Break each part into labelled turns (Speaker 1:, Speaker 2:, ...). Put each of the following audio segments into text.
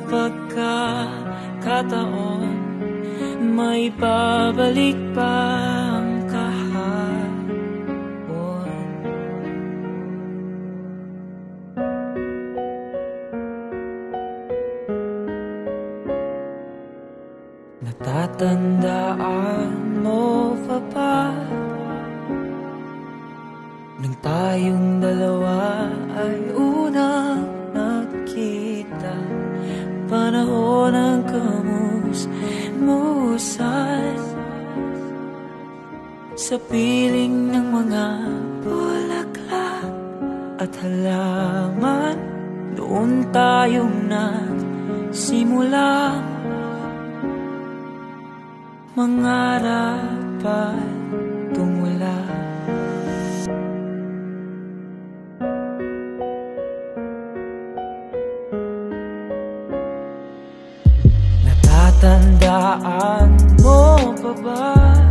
Speaker 1: pagkakataon, may babalik pa ang kahapon. Natatandaan mo pa ba nang tayong dalawa ay unang nakita? Panahon ng kamus-musan sa piling ng mga bulaklak at halaman. Doon tayong nagsimula mangarap at tumula. Natatandaan mo pa ba?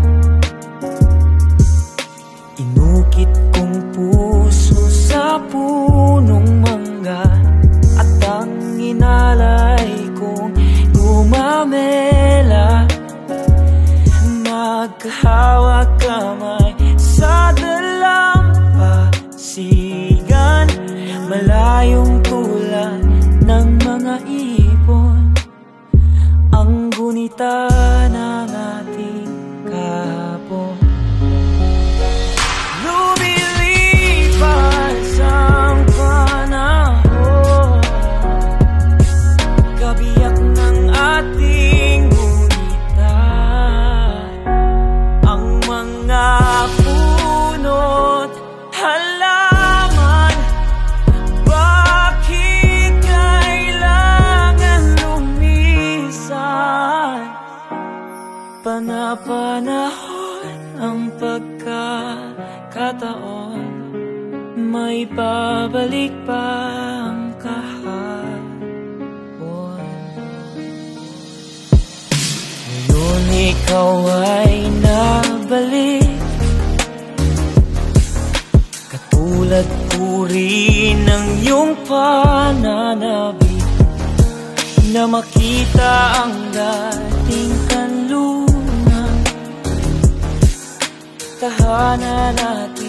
Speaker 1: Inukit kong puso sa punong mangga at ang inalay kong gumamela. Magkahawak kamay sa dalampasigan, malayong tulad ng mga ibon ang gunita ng ating kahapon. Lumilipas ang panahon, kabiyak ng ating gunita, ang mga puno't halaman. Bakit kailangan lumisan? Panapanahon ang pagkakataon, may babalik pa ang kahapon. Ngayon ikaw ay nabalik, katulad ko rin ng iyong pananabik, na makita ang dating kanlunan, tahanan natin